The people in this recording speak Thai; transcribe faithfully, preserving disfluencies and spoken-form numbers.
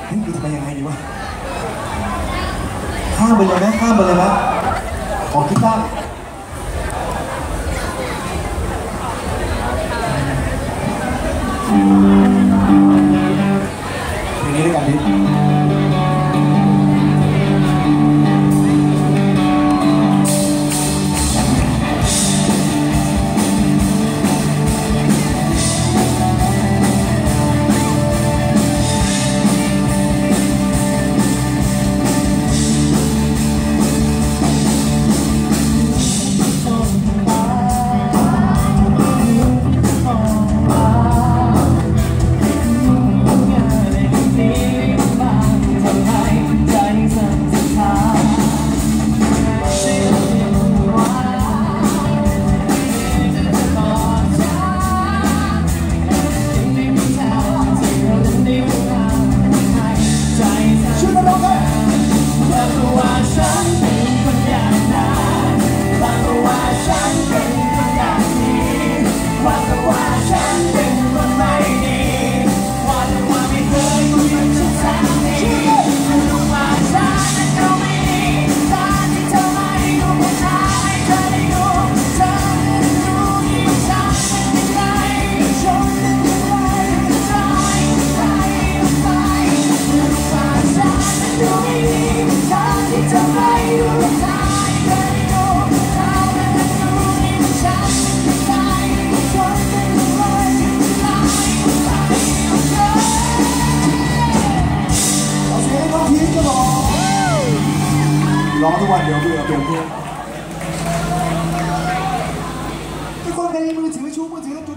เฮ้ยจะไปยังไงดีวะข้ามไปเลยไหมข้ามไปเลยไหมขอคิดบ้างเพลงนี้ด้วยกันดิร้องทุกวันเดี๋ยวเบื่อเปลี่ยนเพลงทุกคนในมือถือชูมือถือแล้วจุด